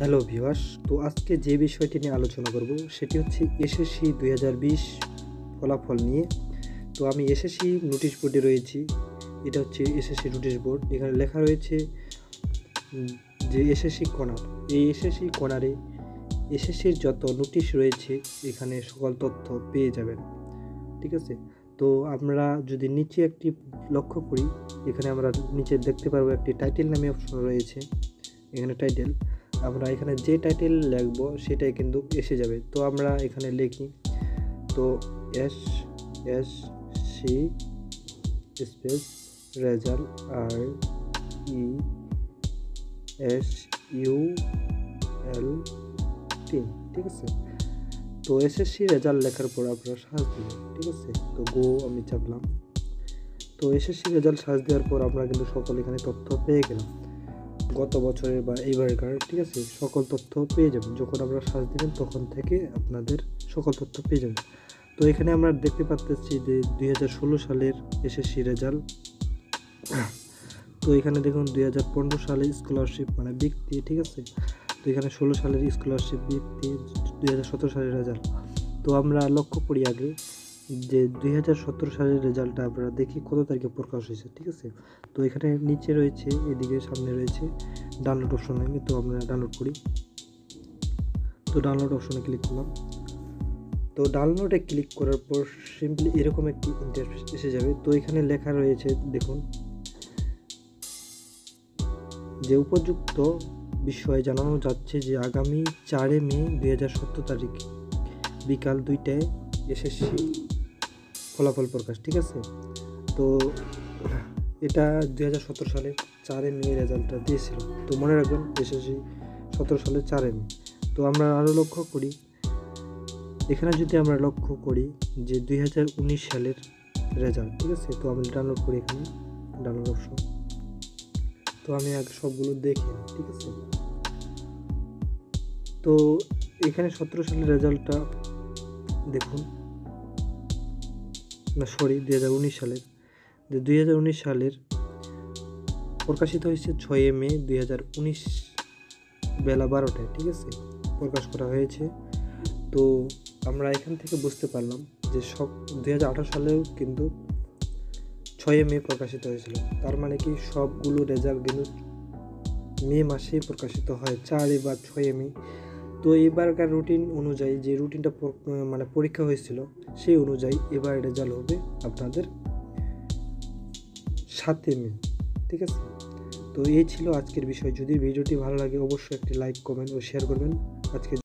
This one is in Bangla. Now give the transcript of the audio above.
হ্যালো ভিউয়ার্স, তো আজকে যে বিষয়টি নিয়ে আলোচনা করব সেটি হচ্ছে এসএসসি 2020 ফলাফল নিয়ে। তো আমি এসএসসি নোটিশ বোর্ডে রয়েছি। এটা হচ্ছে এসএসসি নোটিশ বোর্ড। এখানে লেখা রয়েছে যে এসএসসি কর্নার। এই এসএসসি কর্নারে এসএসসির যত নোটিশ রয়েছে এখানে সকল তথ্য পেয়ে যাবেন। ঠিক আছে, তো আমরা যদি নিচে একটি লক্ষ্য করি, এখানে আমরা নিচে দেখতে পারবো একটি টাইটেল নামে অপশন রয়েছে। এখানে টাইটেল, আমরা এখানে যে টাইটেল লিখব সেটাই কিন্তু এসে যাবে। তো আমরা এখানে লিখি, তো S S C space result R E S U L T. ঠিক আছে, তো এসএসসি রেজাল্ট লেখার পর আপনারা সার্চ দিবেন। ঠিক আছে, তো গো আমি চাপলাম। তো এসএসসি রেজাল্ট সার্চ দেওয়ার পর আমরা কিন্তু সকল এখানে তথ্য পেয়ে গেলাম, গত বছরের বা এইবারকার। ঠিক আছে, সকল তথ্য পেয়ে যাবেন। যখন আপনারা সার্চ দিবেন তখন থেকে আপনাদের সকল তথ্য পেয়ে যাবেন। তো এখানে আমরা দেখতে পাচ্ছি যে 2016 সালের এসএসসি রেজাল্ট। তো এখানে দেখুন 2015 সালে স্কলারশিপ মানে বৃত্তি। ঠিক আছে, তো এখানে 16 সালের স্কলারশিপ বৃত্তি, 2017 সালের রেজাল্ট। তো আমরা লক্ষ্য করি আগে যে 2017 সালের রেজাল্টটা আমরা দেখি কত তারিখে প্রকাশ হয়েছে। ঠিক আছে, তো এখানে নিচে রয়েছে, এদিকে সামনে রয়েছে ডাউনলোড অপশন। আমি তো আমরা ডাউনলোড করি। তো ডাউনলোড অপশনে ক্লিক করলাম। তো ডাউনলোডে ক্লিক করার পর সিম্পলি এরকম একটি ইন্টারফেস এসে যাবে। তো এখানে লেখা রয়েছে, দেখুন, যে উপযুক্ত বিষয়ে জানানো যাচ্ছে যে আগামী 4 মে 2017 তারিখ বিকাল 2টায় এসএসসি ফলাফল প্রকাশ। ঠিক আছে, তো এটা 2017 সালের 4 মে রেজাল্টটা দিয়েছিল। তো মনে রাখবেন এসএসসি 17 সালের 4 মে। তো আমরা আরও লক্ষ্য করি, এখানে যদি আমরা লক্ষ্য করি যে 2019 সালের রেজাল্ট। ঠিক আছে, তো আমি ডাউনলোড করি, এখানে ডাউনলোড অপশন। তো আমি আগে সবগুলো দেখি। ঠিক আছে, তো এখানে 17 সালের রেজাল্টটা দেখুন, না সরি 2019 সালের, যে 2019 সালের প্রকাশিত হয়েছে 6 মে 2019 বেলা 12টায়। ঠিক আছে, প্রকাশ করা হয়েছে। তো আমরা এখান থেকে বুঝতে পারলাম যে সব 2018 সালেও কিন্তু 6 মে প্রকাশিত হয়েছিল। তার মানে কি সবগুলো রেজাল্ট কিন্তু মে মাসে প্রকাশিত হয়, 4 বা 6 মে। তো এবারকার রুটিন অনুযায়ী যে রুটিনটা মানে পরীক্ষা হয়েছিল সেই অনুযায়ী এবার রেজাল্ট হবে আপনাদের 7 মে। ঠিক আছে, তো এই ছিল আজকের বিষয়। যদি ভিডিওটি ভালো লাগে অবশ্যই একটি লাইক, কমেন্ট ও শেয়ার করবেন। আজকে